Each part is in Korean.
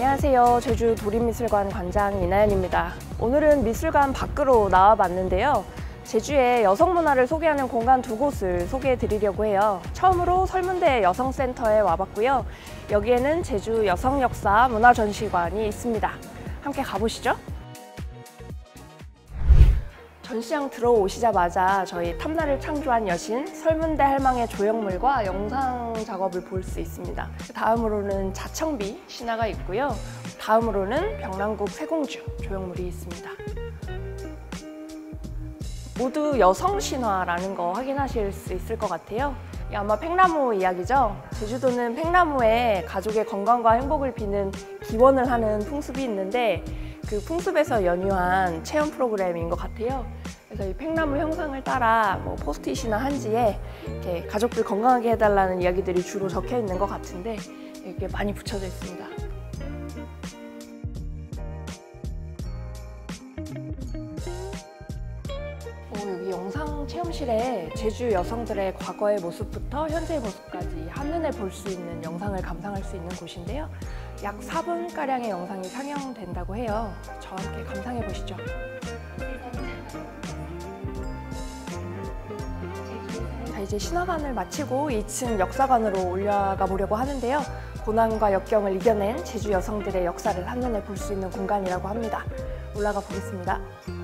안녕하세요. 제주 도립미술관 관장 이나연입니다. 오늘은 미술관 밖으로 나와봤는데요. 제주의 여성문화를 소개하는 공간 두 곳을 소개해 드리려고 해요. 처음으로 설문대 여성센터에 와봤고요. 여기에는 제주 여성역사 문화전시관이 있습니다. 함께 가보시죠. 전시장 들어오시자마자 저희 탐나를 창조한 여신 설문대 할망의 조형물과 영상 작업을 볼 수 있습니다. 다음으로는 자청비 신화가 있고요. 다음으로는 병랑국 세공주 조형물이 있습니다. 모두 여성 신화라는 거 확인하실 수 있을 것 같아요. 아마 팽나무 이야기죠. 제주도는 팽나무에 가족의 건강과 행복을 비는 기원을 하는 풍습이 있는데 그 풍습에서 연유한 체험 프로그램인 것 같아요. 그래서 이 팽나무 형상을 따라 포스트잇이나 한지에 이렇게 가족들 건강하게 해달라는 이야기들이 주로 적혀 있는 것 같은데 이렇게 많이 붙여져 있습니다. 여기 영상 체험실에 제주 여성들의 과거의 모습부터 현재의 모습까지 한눈에 볼 수 있는 영상을 감상할 수 있는 곳인데요. 약 4분가량의 영상이 상영된다고 해요. 저와 함께 감상해 보시죠. 자, 이제 신화관을 마치고 2층 역사관으로 올라가 보려고 하는데요. 고난과 역경을 이겨낸 제주 여성들의 역사를 한눈에 볼 수 있는 공간이라고 합니다. 올라가 보겠습니다.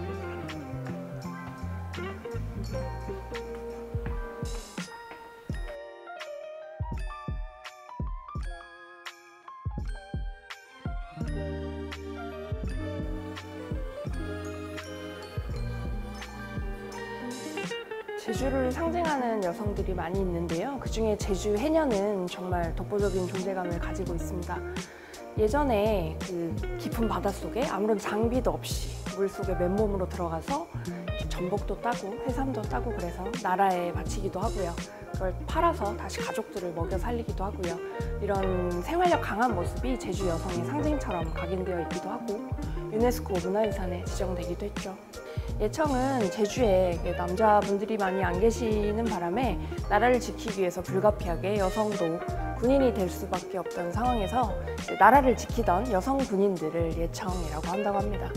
제주를 상징하는 여성들이 많이 있는데요. 그중에 제주 해녀는 정말 독보적인 존재감을 가지고 있습니다. 예전에 그 깊은 바닷속에 아무런 장비도 없이 물속에 맨몸으로 들어가서 전복도 따고 해삼도 따고 그래서 나라에 바치기도 하고요. 그걸 팔아서 다시 가족들을 먹여 살리기도 하고요. 이런 생활력 강한 모습이 제주 여성의 상징처럼 각인되어 있기도 하고 유네스코 문화유산에 지정되기도 했죠. 예청은 제주에 남자분들이 많이 안 계시는 바람에 나라를 지키기 위해서 불가피하게 여성도 군인이 될 수밖에 없던 상황에서 나라를 지키던 여성 군인들을 예청이라고 한다고 합니다.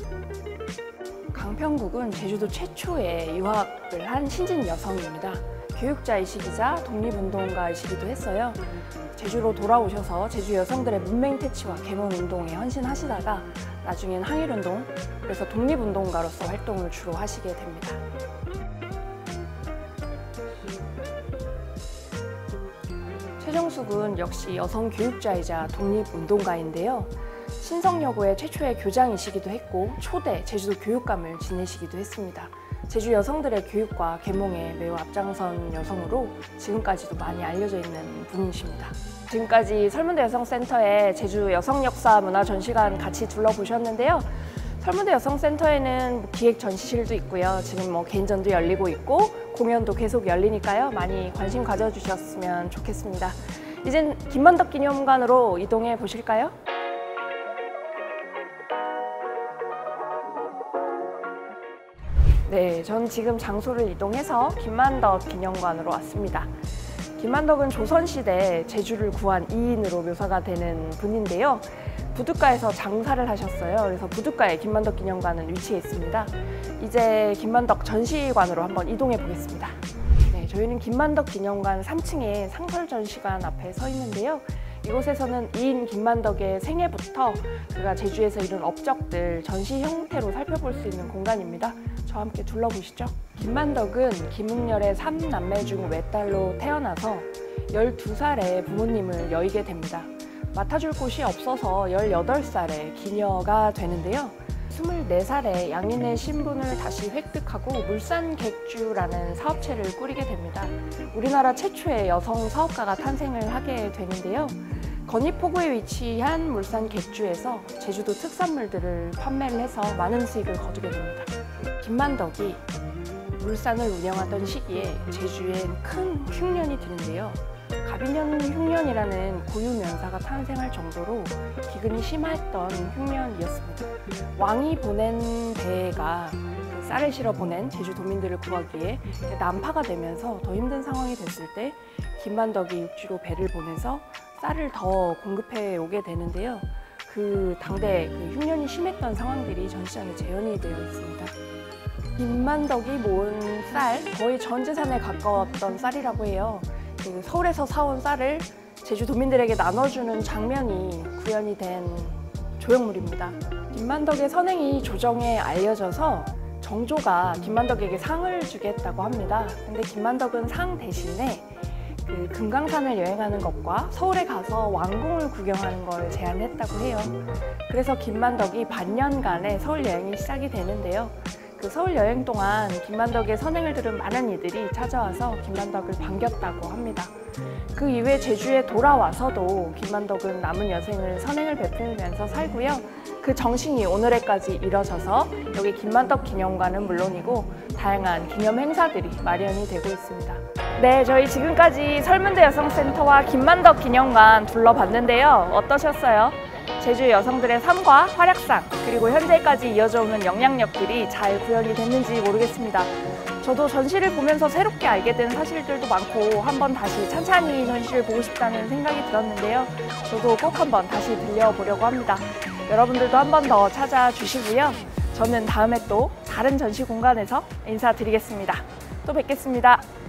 강평국은 제주도 최초의 유학을 한 신진 여성입니다. 교육자이시기자 독립운동가이시기도 했어요. 제주로 돌아오셔서 제주 여성들의 문맹 퇴치와 계몽운동에 헌신하시다가 나중엔 항일운동, 그래서 독립운동가로서 활동을 주로 하시게 됩니다. 최정숙은 역시 여성 교육자이자 독립운동가인데요. 신성여고의 최초의 교장이시기도 했고 초대 제주도 교육감을 지내시기도 했습니다. 제주 여성들의 교육과 계몽에 매우 앞장선 여성으로 지금까지도 많이 알려져 있는 분이십니다. 지금까지 설문대 여성센터의 제주 여성역사 문화전시관 같이 둘러보셨는데요. 설문대 여성센터에는 기획 전시실도 있고요. 지금 개인전도 열리고 있고 공연도 계속 열리니까요. 많이 관심 가져주셨으면 좋겠습니다. 이젠 김만덕 기념관으로 이동해 보실까요? 네, 전 지금 장소를 이동해서 김만덕 기념관으로 왔습니다. 김만덕은 조선시대 제주를 구한 이인으로 묘사가 되는 분인데요. 부둣가에서 장사를 하셨어요. 그래서 부둣가에 김만덕 기념관은 위치해 있습니다. 이제 김만덕 전시관으로 한번 이동해 보겠습니다. 네, 저희는 김만덕 기념관 3층의 상설전시관 앞에 서 있는데요. 이곳에서는 이인 김만덕의 생애부터 그가 제주에서 이룬 업적들 전시 형태로 살펴볼 수 있는 공간입니다. 저와 함께 둘러보시죠. 김만덕은 김응렬의 3남매 중 외딸로 태어나서 12살에 부모님을 여의게 됩니다. 맡아줄 곳이 없어서 18살에 기녀가 되는데요. 24살에 양인의 신분을 다시 획득하고 물산객주라는 사업체를 꾸리게 됩니다. 우리나라 최초의 여성 사업가가 탄생을 하게 되는데요. 건입포구에 위치한 물산객주에서 제주도 특산물들을 판매를 해서 많은 수익을 거두게 됩니다. 김만덕이 물산을 운영하던 시기에 제주엔 큰 흉년이 드는데요. 갑인년 흉년이라는 고유명사가 탄생할 정도로 기근이 심했던 흉년이었습니다. 왕이 보낸 배가 쌀을 실어 보낸 제주도민들을 구하기 위해 난파가 되면서 더 힘든 상황이 됐을 때 김만덕이 육지로 배를 보내서 쌀을 더 공급해 오게 되는데요. 그 당대 그 흉년이 심했던 상황들이 전시장에 재현이 되어 있습니다. 김만덕이 모은 쌀, 거의 전 재산에 가까웠던 쌀이라고 해요. 그 서울에서 사온 쌀을 제주도민들에게 나눠주는 장면이 구현이 된 조형물입니다. 김만덕의 선행이 조정에 알려져서 정조가 김만덕에게 상을 주겠다고 합니다. 근데 김만덕은 상 대신에 그 금강산을 여행하는 것과 서울에 가서 왕궁을 구경하는 걸 제안했다고 해요. 그래서 김만덕이 반년간의 서울 여행이 시작이 되는데요. 그 서울 여행 동안 김만덕의 선행을 들은 많은 이들이 찾아와서 김만덕을 반겼다고 합니다. 그 이후에 제주에 돌아와서도 김만덕은 남은 여생을 선행을 베풀면서 살고요. 그 정신이 오늘에까지 이뤄져서 여기 김만덕 기념관은 물론이고 다양한 기념 행사들이 마련이 되고 있습니다. 네, 저희 지금까지 설문대 여성센터와 김만덕 기념관 둘러봤는데요. 어떠셨어요? 제주 여성들의 삶과 활약상, 그리고 현재까지 이어져 오는 영향력들이 잘 구현이 됐는지 모르겠습니다. 저도 전시를 보면서 새롭게 알게 된 사실들도 많고 한번 다시 찬찬히 전시를 보고 싶다는 생각이 들었는데요. 저도 꼭 한번 다시 들려보려고 합니다. 여러분들도 한 번 더 찾아주시고요. 저는 다음에 또 다른 전시 공간에서 인사드리겠습니다. 또 뵙겠습니다.